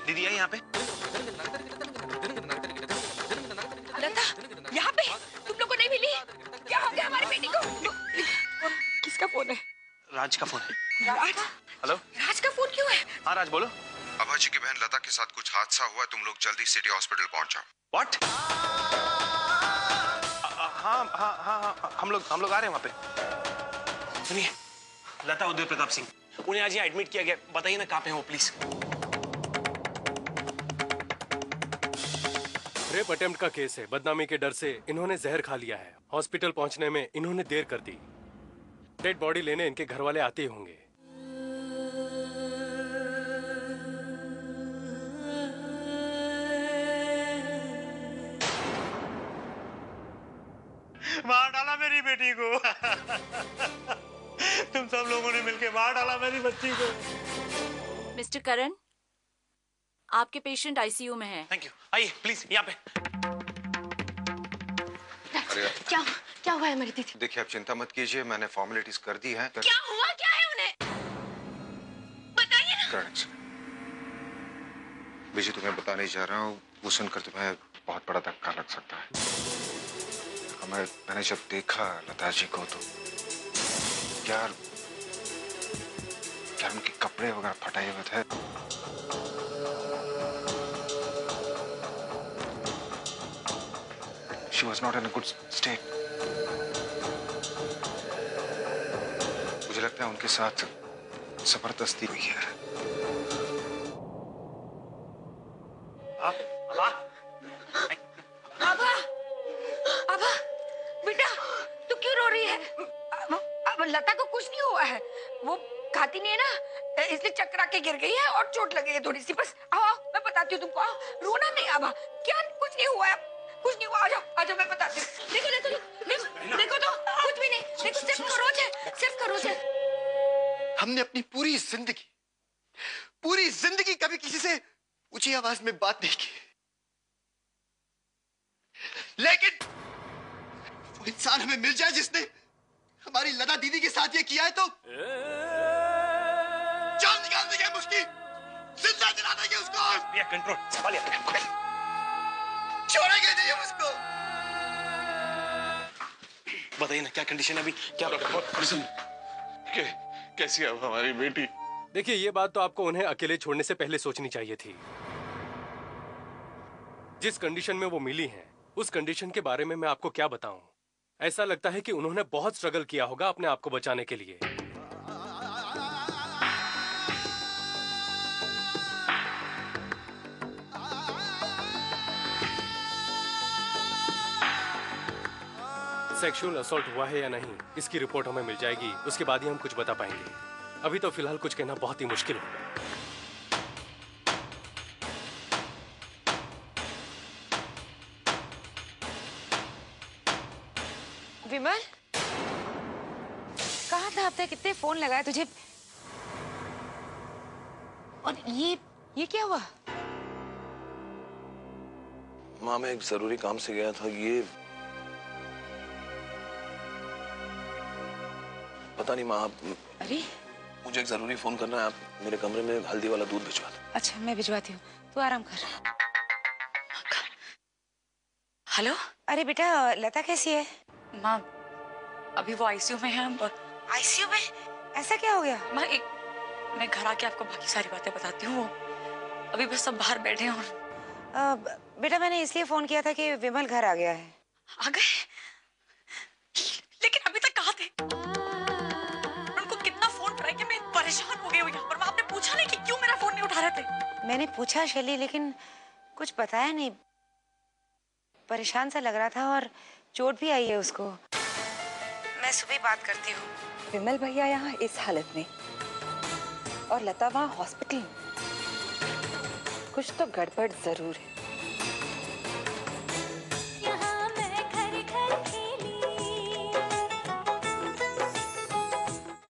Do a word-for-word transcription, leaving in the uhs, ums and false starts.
दीदी आई यहाँ पे। लता, यहाँ पे तुम लोग को नहीं मिली? क्या हो गया हमारी बेटी को? किसका फोन है? राज का फोन है। राज? हेलो? राज का फोन क्यों है? हाँ राज बोलो। अभाजी की बहन लता के साथ कुछ हादसा हुआ, तुम लोग जल्दी सिटी हॉस्पिटल पहुंच जाओ। व्हाट? हाँ हाँ हाँ हाँ हम लोग हम लोग आ रहे हैं वहाँ पे। सुनिए, लता उदय प्रताप सिंह, उन्हें आज यहाँ एडमिट किया गया। बताइए ना कहाँ पे हैं वो प्लीज। रेप अटेम्प्ट का केस है। बदनामी के डर से इन्होंने जहर खा लिया है। हॉस्पिटल पहुंचने में इन्होंने देर कर दी। डेड बॉडी लेने इनके घर वाले आते ही होंगे। मार डाला मेरी बेटी को। तुम सब लोगों ने मिलकर मार डाला मेरी बच्ची को। मिस्टर करण, आपके पेशेंट आईसीयू में है। Thank you. आइए प्लीज यहाँ पे। क्या क्या हुआ है मेरी दीदी? देखिए आप चिंता मत कीजिए, मैंने फॉर्मेलिटीज कर दी हैं। क्या हुआ क्या है उन्हें? बताइए ना। करेक्ट। बीजी तुम्हें बताने जा रहा हूँ, वो सुनकर तुम्हें बहुत बड़ा धक्का लग सकता है। हमें मैंने जब देखा लता जी को तो यार यार उनके कपड़े वगैरह फटाए हुए थे। She was not in a good state. मुझे लगता है उनके साथ जबरदस्ती हुई है। आभा, आभा, बेटा, तू क्यों रो रही है? अब, अब लता को कुछ नहीं हुआ है। वो खाती नहीं है ना, इसलिए चक्कर आके गिर गई है और चोट लगी है थोड़ी सी। बस आओ, आओ मैं बताती हूँ तुमको। आओ, रोना नहीं आभा, क्या कुछ नहीं हुआ है, कुछ नहीं हुआ। आ जाओ, आ जाओ मैं बताती हूँ। देखो, देखो, देखो, देखो तो कुछ भी नहीं। देखो सिर्फ खरोच है, सिर्फ खरोच है। हमने अपनी पूरी जिंदगी पूरी जिंदगी कभी किसी से ऊंची आवाज में बात नहीं की, लेकिन वो इंसान हमें मिल जाए जिसने हमारी लता दीदी के साथ ये किया है तो जान निकाल देंगे हम उसकी, जिंदा जला देंगे उसको। भैया कंट्रोल संभालिए। छोड़ेंगे नहीं हम उसको। बताइए ना क्या कंडीशन है अभी? क्या कैसी है अब हमारी बेटी? देखिए, ये बात तो आपको उन्हें अकेले छोड़ने से पहले सोचनी चाहिए थी। जिस कंडीशन में वो मिली हैं, उस कंडीशन के बारे में मैं आपको क्या बताऊं। ऐसा लगता है कि उन्होंने बहुत स्ट्रगल किया होगा अपने आप को बचाने के लिए। सेक्सुअल असॉल्ट हुआ है या नहीं, इसकी रिपोर्ट हमें मिल जाएगी। उसके बाद ही हम कुछ बता पाएंगे। अभी तो फिलहाल कुछ कहना बहुत ही मुश्किल होगा। विमल, कहाँ था अब तक? कितने फोन लगाए तुझे? और ये ये क्या हुआ? माँ मैं एक जरूरी काम से गया था। ये पता नहीं माँ, अरे मुझे एक जरूरी फोन करना है। आप मेरे कमरे में हल्दी वाला दूध भिजवा दो। अच्छा मैं भिजवाती हूँ, तू आराम कर। हेलो। अरे बेटा, लता कैसी है? माँ अभी वो आईसीयू में है। आईसीयू में? ऐसा क्या हो गया? माँ एक मैं घर आके आपको बाकी सारी बातें बताती हूँ। अभी बस सब बाहर बैठे हैं। और आ, बेटा मैंने इसलिए फोन किया था कि विमल घर आ गया है। आ गए? लेकिन अभी तक कहाँ थे? उनको कितना फोन ट्राई किया, मैं परेशान हो गई हूँ यहाँ पर। आपने पूछा नहीं कि क्यों मेरा फोन नहीं उठा रहे थे? मैंने पूछा शैली, लेकिन कुछ बताया नहीं। परेशान सा लग रहा था और चोट भी आई है उसको। मैं सुबह बात करती हूँ। विमल भैया यहाँ इस हालत में और लता वहाँ हॉस्पिटल में, कुछ तो गड़बड़ जरूर है।